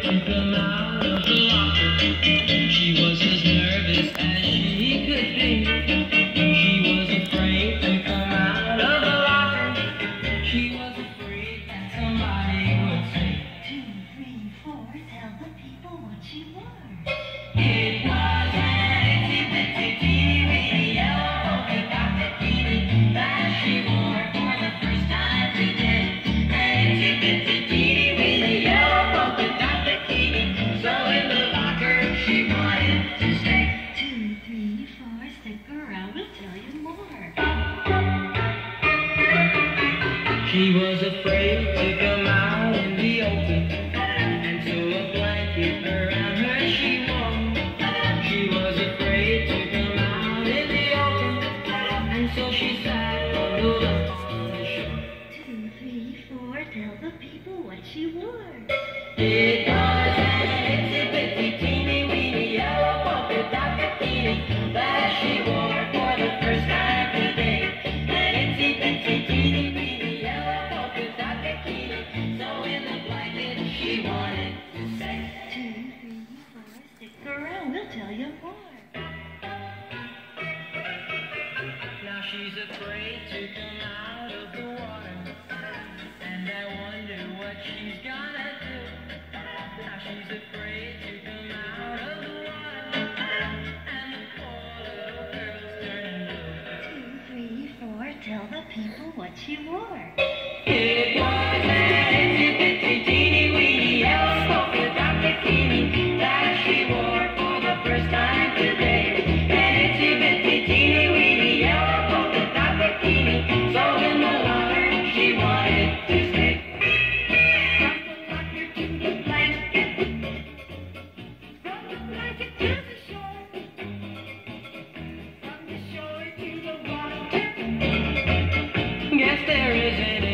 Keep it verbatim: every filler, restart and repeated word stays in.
to come out of the locker. She was as nervous as she could be. She was afraid to come out of the locker. She was afraid that somebody would say, Two, three, four, tell the people what she wore. it was an itsy bitsy teeny weeny yellow polka dot bikini that she wore for the first time today. An itsy bitsy teeny weeny yellow polka dot bikini, so in the locker she wanted to stay. Two, three, four, stick around, we'll tell you more. She was afraid to come out in the open, and so a blanket around her she wore. She was afraid to come out in the open, and so she sat bundled up on the shore. Two, three, four, tell the people what she wore. It was an itsy bitsy teeny weeny yellow polka dot bikini that she wore for the first time today. An itsy bitsy teeny weeny yellow polka dot bikini, so in the blanket she wanted to say. Two, three, four, stick around, we'll tell you more. Now she's afraid to come out of the water, and I wonder what she's gonna do. Now she's afraid to come out of the water, and the poor little girl's turning blue. Two, three, four, tell the people what she wore. It was an itsy bitsy teeny weeny yellow polka dot bikini that she wore for the first time today. An itsy bitsy teeny weeny yellow polka dot bikini, so in the locker she wanted to stay. From the locker to the blanket, from the blanket to the shore, from the shore to the water. Guess there isn't